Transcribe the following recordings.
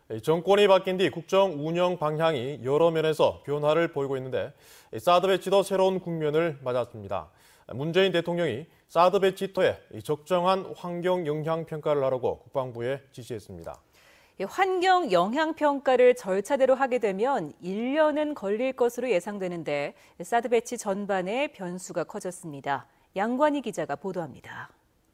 정권이 바뀐 뒤 국정 운영 방향이 여러 면에서 변화를 보이고 있는데 사드 배치도 새로운 국면을 맞았습니다. 문재인 대통령이 사드 배치터에 적정한 환경 영향 평가를 하라고 국방부에 지시했습니다. 환경 영향 평가를 절차대로 하게 되면 1년은 걸릴 것으로 예상되는데 사드 배치 전반에 변수가 커졌습니다. 양관희 기자가 보도합니다.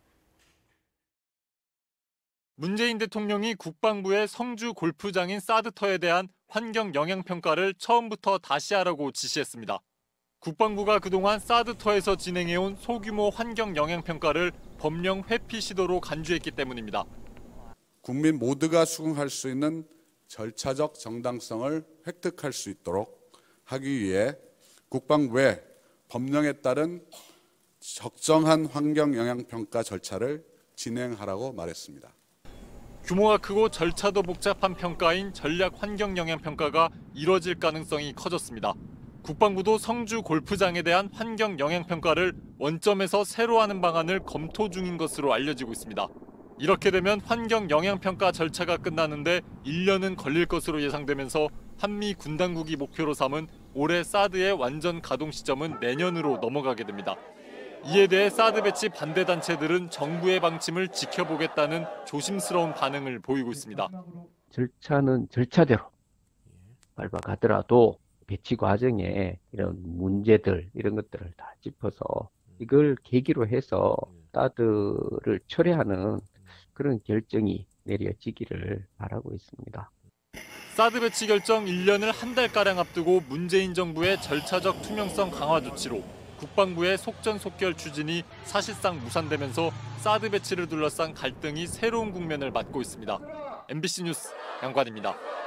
문재인 대통령이 국방부에 성주 골프장인 사드터에 대한 환경 영향 평가를 처음부터 다시 하라고 지시했습니다. 국방부가 그동안 사드터에서 진행해온 소규모 환경 영향 평가를 법령 회피 시도로 간주했기 때문입니다. 국민 모두가 수긍할 수 있는 절차적 정당성을 획득할 수 있도록 하기 위해 국방부에 법령에 따른 적정한 환경 영향 평가 절차를 진행하라고 말했습니다. 규모가 크고 절차도 복잡한 평가인 전략 환경 영향 평가가 이뤄질 가능성이 커졌습니다. 국방부도 성주 골프장에 대한 환경 영향 평가를 원점에서 새로 하는 방안을 검토 중인 것으로 알려지고 있습니다. 이렇게 되면 환경 영향 평가 절차가 끝나는데 1년은 걸릴 것으로 예상되면서 한미 군당국이 목표로 삼은 올해 사드의 완전 가동 시점은 내년으로 넘어가게 됩니다. 이에 대해 사드 배치 반대 단체들은 정부의 방침을 지켜보겠다는 조심스러운 반응을 보이고 있습니다. 절차는 절차대로 밟아가더라도 배치 과정에 이런 문제들 이런 것들을 다 짚어서 이걸 계기로 해서 사드를 철회하는 그런 결정이 내려지기를 바라고 있습니다. 사드 배치 결정 1년을 한 달가량 앞두고 문재인 정부의 절차적 투명성 강화 조치로 국방부의 속전속결 추진이 사실상 무산되면서 사드 배치를 둘러싼 갈등이 새로운 국면을 맞고 있습니다. MBC 뉴스 양관입니다.